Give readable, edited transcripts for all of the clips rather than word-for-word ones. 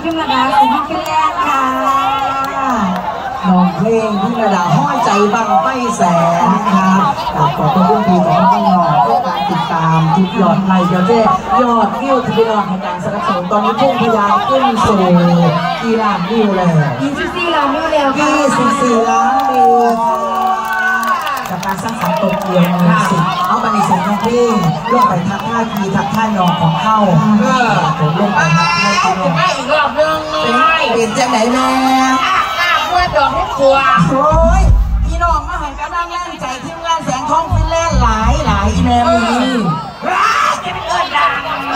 พิมระดาสิงห์แก้วค่ะน้องเพลงพิมระดาห้อยใจบังไฟแสนครับขอบคุณพี่ของน้องๆเพื่อการติดตามทุกยอดไลค์ยอดแจ้ยอดวิวที่ยอดในการสนับสนุนตอนนี้พุ่งพยายขึ้นสู่กี่ล้านวิวแล้ว 24 ล้านวิวแล้วค่ะ 24 ล้านวิวจากการสร้างสรรค์ตัวเกียวสิเอาบันทึกเสียงน้องเพลงลงไปทักท่าทีทักท่าน้องของเข้าผมลงไปทักท่าทีน้องไม่อีกรอบนึงเป็นจังไหนแม่เมื่อดอกให้กลัวโอ้ยพี่น้องมาให้กำลังแรงใจทีมงานแสงทองฟินแลนด์หลายแนวนี้จะเป็นเอิญดัง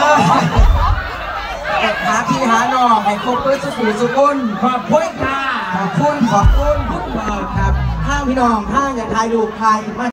หาพี่หาน้องให้ครบด้วยสุขุนขอบคุณค่ะขอบคุณครับห้างพี่น้องห้างอยากถ่ายรูปถ่าย